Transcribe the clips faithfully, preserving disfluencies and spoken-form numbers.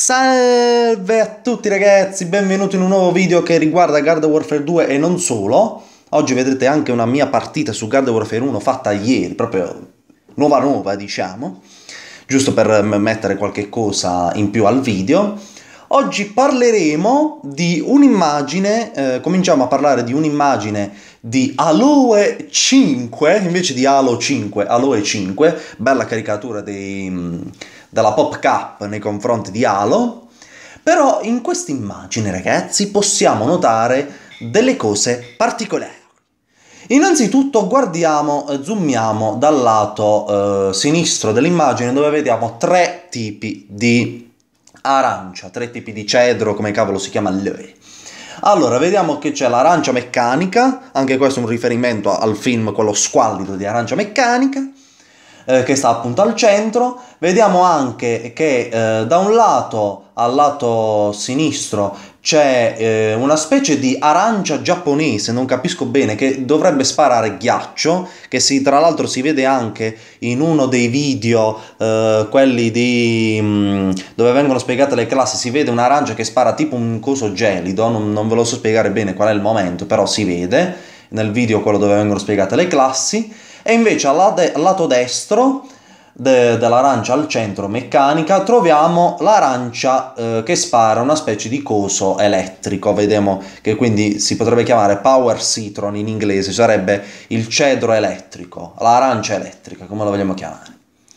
Salve a tutti ragazzi, benvenuti in un nuovo video che riguarda Garden Warfare due e non solo. Oggi vedrete anche una mia partita su Garden Warfare uno fatta ieri, proprio nuova nuova diciamo, giusto per mettere qualche cosa in più al video. Oggi parleremo di un'immagine, eh, cominciamo a parlare di un'immagine di Aloe cinque, invece di Halo cinque, Aloe cinque, bella caricatura dei... dalla PopCap nei confronti di Halo. Però in questa immagine ragazzi possiamo notare delle cose particolari. Innanzitutto guardiamo, zoomiamo dal lato eh, sinistro dell'immagine, dove vediamo tre tipi di arancia, tre tipi di cedro, come cavolo si chiama lui. Allora, vediamo che c'è l'arancia meccanica, anche questo è un riferimento al film, quello squallido di Arancia Meccanica, che sta appunto al centro. Vediamo anche che eh, da un lato al lato sinistro c'è eh, una specie di arancia giapponese, non capisco bene, che dovrebbe sparare ghiaccio, che si, tra l'altro si vede anche in uno dei video, eh, quelli di mh, dove vengono spiegate le classi, si vede un'arancia che spara tipo un coso gelido, non, non ve lo so spiegare bene qual è il momento, però si vede nel video quello dove vengono spiegate le classi. E invece al, de al lato destro de dell'arancia al centro meccanica troviamo l'arancia eh, che spara una specie di coso elettrico. Vediamo che quindi si potrebbe chiamare Power Citron in inglese, sarebbe il cedro elettrico, l'arancia elettrica, come lo vogliamo chiamare.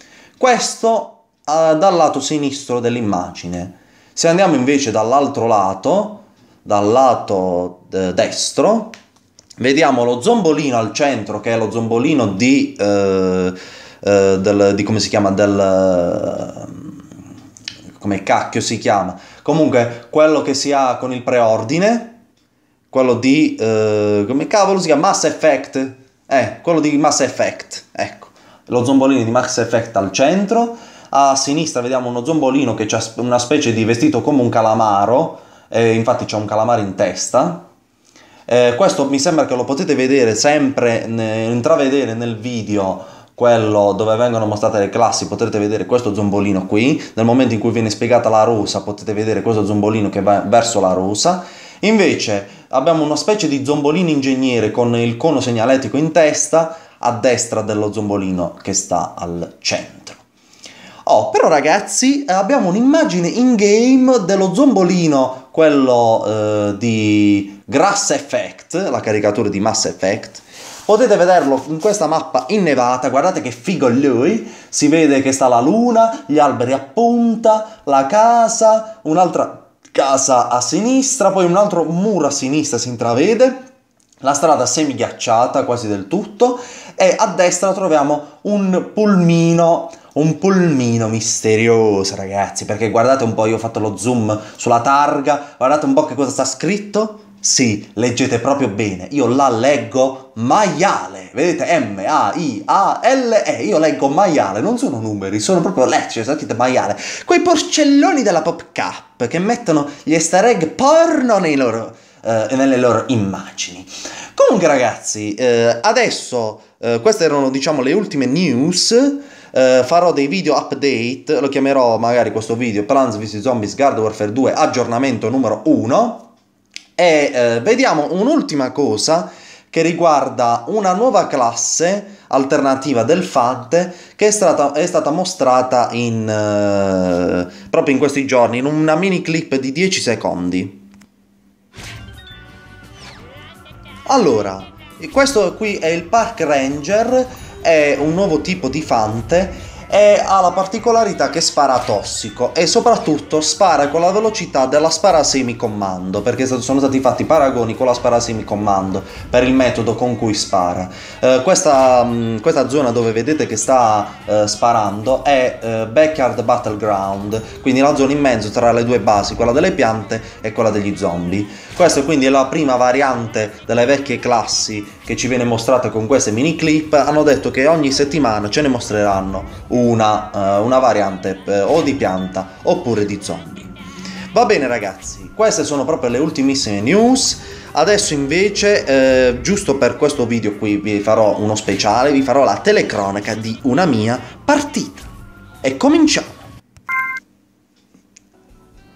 Questo eh, dal lato sinistro dell'immagine. Se andiamo invece dall'altro lato, dal lato destro, vediamo lo zombolino al centro, che è lo zombolino di, eh, eh, del, di come si chiama, del, come cacchio si chiama, comunque quello che si ha con il preordine, quello di, eh, come cavolo si chiama, Mass Effect, eh, quello di Mass Effect, ecco, lo zombolino di Mass Effect al centro. A sinistra vediamo uno zombolino che ha una specie di vestito come un calamaro, eh, infatti c'è un calamaro in testa. Eh, questo mi sembra che lo potete vedere sempre, ne, intravedere nel video, quello dove vengono mostrate le classi. Potrete vedere questo zombolino qui, nel momento in cui viene spiegata la rosa potete vedere questo zombolino che va verso la rosa. Invece abbiamo una specie di zombolino ingegnere con il cono segnaletico in testa, a destra dello zombolino che sta al centro. Oh, però ragazzi abbiamo un'immagine in game dello zombolino, quello eh, di Grass Effect, la caricatura di Mass Effect. Potete vederlo in questa mappa innevata, guardate che figo lui, si vede che sta la luna, gli alberi a punta, la casa, un'altra casa a sinistra, poi un altro muro a sinistra si intravede, la strada semi ghiacciata quasi del tutto, e a destra troviamo un pulmino, un pulmino misterioso ragazzi, perché guardate un po', io ho fatto lo zoom sulla targa, guardate un po' che cosa sta scritto. Sì, leggete proprio bene, io la leggo maiale, vedete, M A I A L E, io leggo maiale, non sono numeri, sono proprio lettere, sentite, maiale, quei porcelloni della PopCap che mettono gli easter egg porno nei loro, eh, nelle loro immagini. Comunque ragazzi, eh, adesso, eh, queste erano diciamo le ultime news. Uh, farò dei video update, lo chiamerò magari questo video Plants versus. Zombies Garden Warfare due aggiornamento numero uno, e uh, vediamo un'ultima cosa che riguarda una nuova classe alternativa del F A T che è stata, è stata mostrata in, uh, proprio in questi giorni in una mini clip di dieci secondi. Allora, questo qui è il Park Ranger, è un nuovo tipo di fante e ha la particolarità che spara tossico e soprattutto spara con la velocità della spara semicomando, perché sono stati fatti paragoni con la spara semicomando per il metodo con cui spara. Eh, questa, mh, questa zona dove vedete che sta eh, sparando è eh, Backyard Battleground, quindi la zona in mezzo tra le due basi, quella delle piante e quella degli zombie. Questa quindi è la prima variante delle vecchie classi che ci viene mostrata con queste mini clip. Hanno detto che ogni settimana ce ne mostreranno una, uh, una variante uh, o di pianta oppure di zombie. Va bene ragazzi, queste sono proprio le ultimissime news. Adesso invece, eh, giusto per questo video qui, vi farò uno speciale, vi farò la telecronaca di una mia partita. E cominciamo!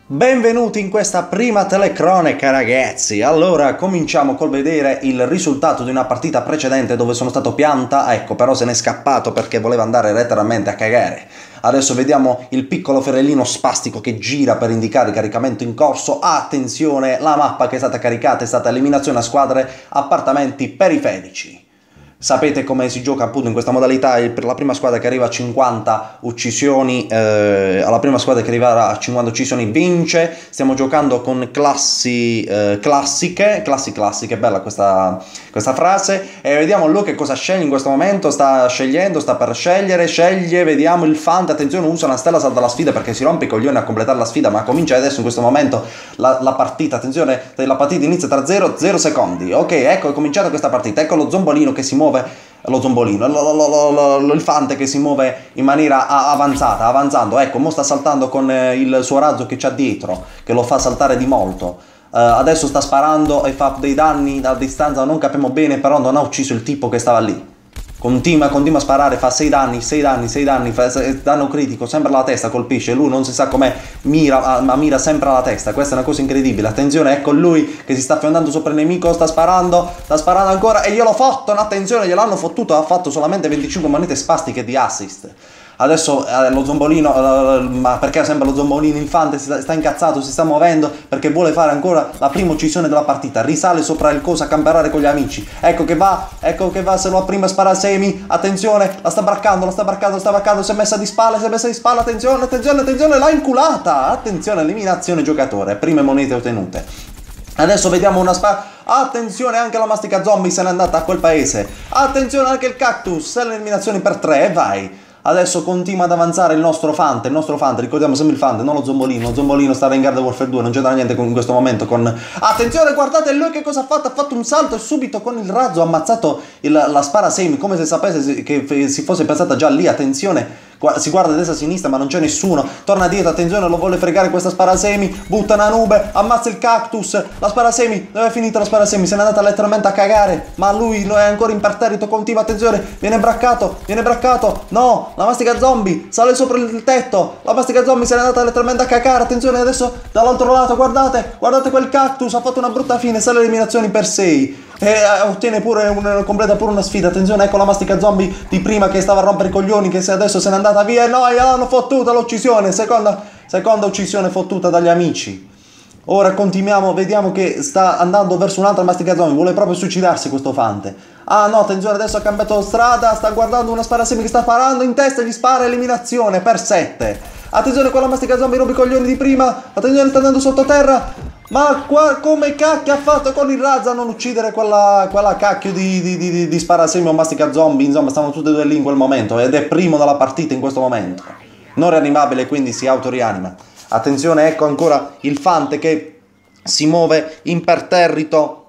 Benvenuti in questa prima telecronaca, ragazzi. Allora, cominciamo col vedere il risultato di una partita precedente dove sono stato pianta, ecco, però se n'è scappato perché voleva andare letteralmente a cagare. Adesso vediamo il piccolo fiorellino spastico che gira per indicare il caricamento in corso. Attenzione, la mappa che è stata caricata è stata eliminazione a squadre, appartamenti periferici. Sapete come si gioca appunto in questa modalità. Per la prima squadra che arriva a cinquanta uccisioni, eh, alla prima squadra che arriva a cinquanta uccisioni vince. Stiamo giocando con classi eh, classiche, classi classiche, bella questa, questa frase. E vediamo lui che cosa sceglie in questo momento. Sta scegliendo, sta per scegliere, sceglie, vediamo il Fante. Attenzione, usa una stella, salta la sfida perché si rompe i coglioni a completare la sfida, ma comincia adesso in questo momento la, la partita. Attenzione, la partita inizia tra zero e zero secondi. Ok, ecco, è cominciata questa partita. Ecco lo zombolino che si muove, lo zombolino, lo, lo, lo, lo, il Fante che si muove in maniera avanzata, avanzando. Ecco, mo sta saltando con il suo razzo che c'ha dietro, che lo fa saltare di molto. Uh, adesso sta sparando e fa dei danni da distanza, non capiamo bene, però non ha ucciso il tipo che stava lì. Continua, continua a sparare, fa sei danni, sei danni, sei danni, fa danno critico, sempre alla testa colpisce, lui non si sa come mira, ma mira sempre alla testa. Questa è una cosa incredibile. Attenzione, ecco lui che si sta fiondando sopra il nemico, sta sparando, sta sparando ancora e glielo fottono, attenzione, gliel'hanno fottuto, ha fatto solamente venticinque monete spastiche di assist. Adesso eh, lo zombolino, eh, ma perché sempre lo zombolino infante si sta, sta incazzato, si sta muovendo perché vuole fare ancora la prima uccisione della partita, risale sopra il coso a camperare con gli amici. Ecco che va, ecco che va, se lo prima spara a Semi, attenzione, la sta braccando, la sta braccando, la sta braccando, si è messa di spalle, si è messa di spalle, attenzione, attenzione, attenzione, l'ha inculata, attenzione, eliminazione giocatore, prime monete ottenute. Adesso vediamo una spara. Attenzione, anche la mastica zombie se n'è andata a quel paese. Attenzione anche il cactus, l'eliminazione per tre e vai. Adesso continua ad avanzare il nostro Fante, il nostro Fante, ricordiamo sempre il Fante, non lo zombolino. Lo zombolino stava in Garden Warfare due, non c'entra niente con, in questo momento con... Attenzione, guardate lui che cosa ha fatto, ha fatto un salto e subito con il razzo ha ammazzato il, la spara Semi, come se sapesse che si fosse pensata già lì. Attenzione, si guarda a destra e a sinistra ma non c'è nessuno, torna dietro, attenzione, lo vuole fregare questa spara Semi, butta una nube, ammazza il cactus, la spara Semi, dove è finita la spara Semi? Se n'è andata letteralmente a cagare, ma lui è ancora imperterrito, continua, attenzione, viene braccato, viene braccato, no, la mastica zombie sale sopra il tetto, la mastica zombie se n'è andata letteralmente a cagare, attenzione adesso dall'altro lato, guardate, guardate quel cactus, ha fatto una brutta fine, sale eliminazioni per sei. E ottiene pure un, completa pure una sfida. Attenzione, ecco la mastica zombie di prima che stava a rompere i coglioni, che se adesso se n'è andata via e no, gliel'hanno fottuta l'uccisione, seconda, seconda uccisione fottuta dagli amici. Ora continuiamo, vediamo che sta andando verso un'altra mastica zombie, vuole proprio suicidarsi questo Fante. Ah no, attenzione, adesso ha cambiato strada, sta guardando una spara Semi che sta sparando, in testa gli spara, eliminazione per sette. Attenzione, quella mastica zombie rompe i coglioni di prima, attenzione, sta andando sottoterra. Ma qua, come cacchio ha fatto con il razzo a non uccidere quella, quella cacchio di, di, di, di sparasemi o mastica zombie? Insomma, stavano tutte e due lì in quel momento ed è primo dalla partita in questo momento. Non rianimabile, quindi si autorianima. Attenzione, ecco ancora il Fante che si muove imperterrito.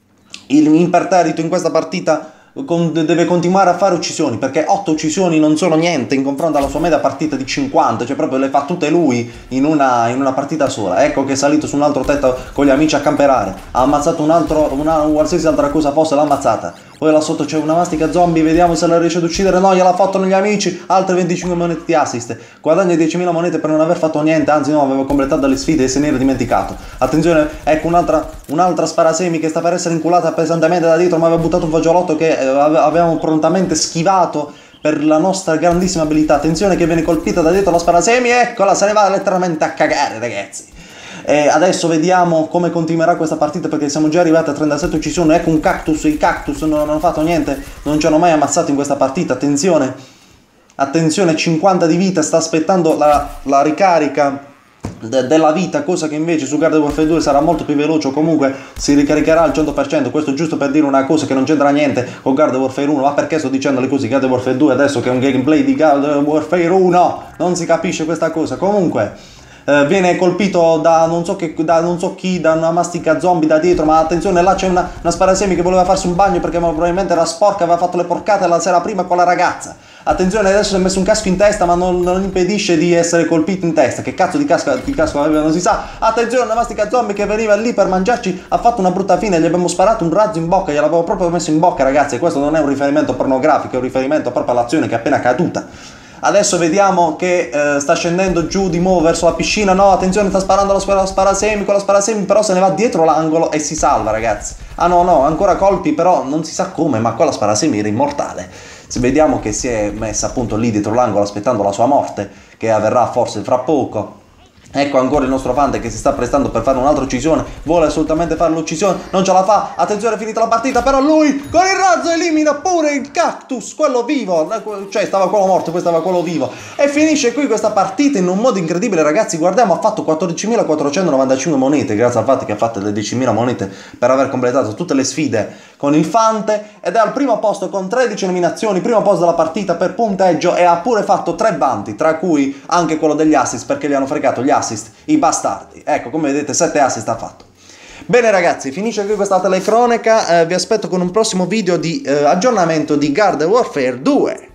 Il imperterrito in questa partita deve continuare a fare uccisioni, perché otto uccisioni non sono niente in confronto alla sua media partita di cinquanta, cioè proprio le fa tutte lui in una, in una partita sola. Ecco che è salito su un altro tetto con gli amici a camperare, ha ammazzato un altro, una qualsiasi altra cosa fosse, l'ha ammazzata. Poi là sotto c'è una mastica zombie, vediamo se la riesce ad uccidere. No, gliel'ha fatto negli amici, altre venticinque monete di assist, guadagna diecimila monete per non aver fatto niente, anzi no, aveva completato le sfide e se ne era dimenticato. Attenzione, ecco un'altra un'altra sparasemi che sta per essere inculata pesantemente da dietro, ma aveva buttato un fagiolotto che avevamo prontamente schivato per la nostra grandissima abilità. Attenzione che viene colpita da dietro la sparasemi, eccola, se ne va letteralmente a cagare, ragazzi. E adesso vediamo come continuerà questa partita, perché siamo già arrivati a trentasette uccisioni. Ecco un cactus, i cactus non hanno fatto niente, non ci hanno mai ammazzato in questa partita. Attenzione, attenzione, cinquanta di vita, sta aspettando la, la ricarica de della vita, cosa che invece su Garden Warfare due sarà molto più veloce, o comunque si ricaricherà al cento per cento. Questo giusto per dire una cosa che non c'entra niente con Garden Warfare uno. Ma perché sto dicendo le cose di Garden Warfare due adesso che è un gameplay di Garden Warfare uno? Non si capisce questa cosa. Comunque Uh, viene colpito da non so che da non so chi, da una mastica zombie da dietro, ma attenzione, là c'è una, una sparasemi che voleva farsi un bagno perché probabilmente era sporca, aveva fatto le porcate la sera prima con la ragazza. Attenzione, adesso si è messo un casco in testa, ma non, non impedisce di essere colpito in testa. Che cazzo di casco, di casco aveva non si sa. Attenzione, una mastica zombie che veniva lì per mangiarci ha fatto una brutta fine, gli abbiamo sparato un razzo in bocca, gliel'avevo proprio messo in bocca, ragazzi. E questo non è un riferimento pornografico, è un riferimento proprio all'azione che è appena caduta. Adesso vediamo che eh, sta scendendo giù di nuovo verso la piscina. No, attenzione, sta sparando la, la sparasemi, con la sparasemi però se ne va dietro l'angolo e si salva, ragazzi. Ah no, no, ancora colpi, però non si sa come, ma qua la sparasemi era immortale. Se vediamo che si è messa appunto lì dietro l'angolo aspettando la sua morte, che avverrà forse fra poco. Ecco ancora il nostro Fante che si sta prestando per fare un'altra uccisione, vuole assolutamente fare l'uccisione, non ce la fa, attenzione, è finita la partita, però lui con il razzo elimina pure il cactus, quello vivo, cioè stava quello morto, poi stava quello vivo, e finisce qui questa partita in un modo incredibile, ragazzi. Guardiamo, ha fatto quattordicimilaquattrocentonovantacinque monete, grazie al fatto che ha fatto le diecimila monete per aver completato tutte le sfide con il Fante, ed è al primo posto con tredici nominazioni, primo posto della partita per punteggio, e ha pure fatto tre vanti, tra cui anche quello degli assist, perché gli hanno fregato gli assist i bastardi. Ecco, come vedete, sette assist ha fatto. Bene ragazzi, finisce qui questa telecronaca, eh, vi aspetto con un prossimo video di eh, aggiornamento di Garden Warfare due.